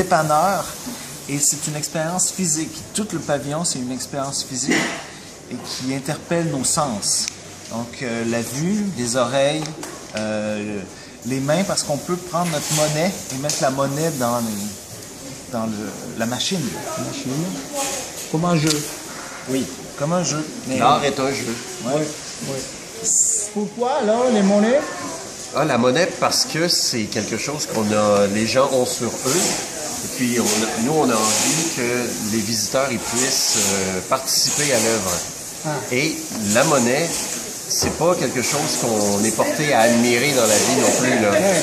dépanneur et c'est une expérience physique. Tout le pavillon, c'est une expérience physique et qui interpelle nos sens. Donc la vue, les oreilles, les mains, parce qu'on peut prendre notre monnaie et mettre la monnaie dans la machine. Comme un jeu. Oui, comme un jeu. L'art est un jeu. Ouais. Ouais. Pourquoi alors les monnaies? Ah, la monnaie, parce que c'est quelque chose les gens ont sur eux. Et puis, nous, on a envie que les visiteurs ils puissent participer à l'œuvre. Ah. Et la monnaie, c'est pas quelque chose qu'on est porté à admirer dans la vie non plus, là. Ouais.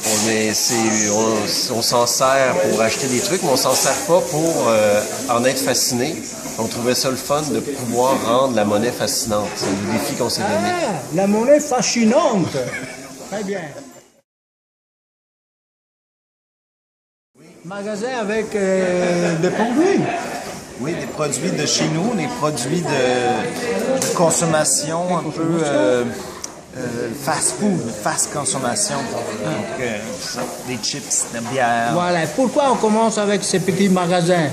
On s'en sert pour acheter des trucs, mais on s'en sert pas pour en être fasciné. On trouvait ça le fun de pouvoir rendre la monnaie fascinante. C'est le défi qu'on s'est donné. Ah, la monnaie fascinante. Très bien. Magasin avec des produits. Oui, des produits de chez nous, des produits de consommation un peu fast-food, fast consommation. Donc, des chips, de la bière. Voilà. Pourquoi on commence avec ces petits magasins?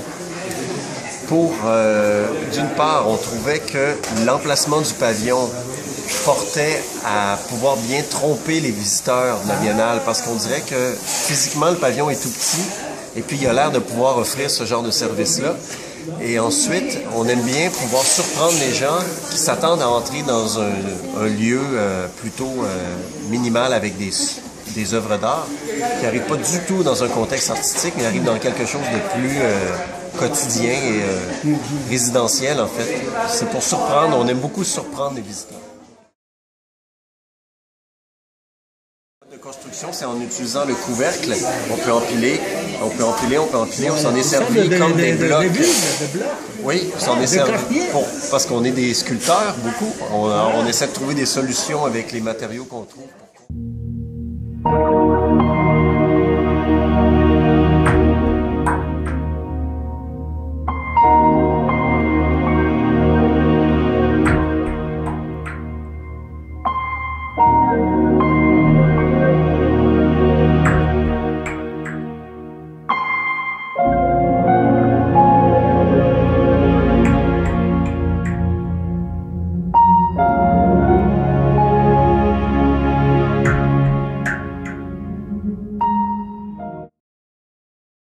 D'une part, on trouvait que l'emplacement du pavillon portait à pouvoir bien tromper les visiteurs de la Biennale, parce qu'on dirait que physiquement, le pavillon est tout petit, et puis il a l'air de pouvoir offrir ce genre de service-là. Et ensuite, on aime bien pouvoir surprendre les gens qui s'attendent à entrer dans un lieu plutôt minimal avec des œuvres d'art, qui n'arrivent pas du tout dans un contexte artistique, mais arrivent dans quelque chose de plus quotidien et résidentiel, en fait. C'est pour surprendre, on aime beaucoup surprendre les visiteurs. De construction, c'est en utilisant le couvercle. On peut empiler, on s'en est servi comme des blocs. Oui, on s'en est servi parce qu'on est des sculpteurs, beaucoup. On essaie de trouver des solutions avec les matériaux qu'on trouve.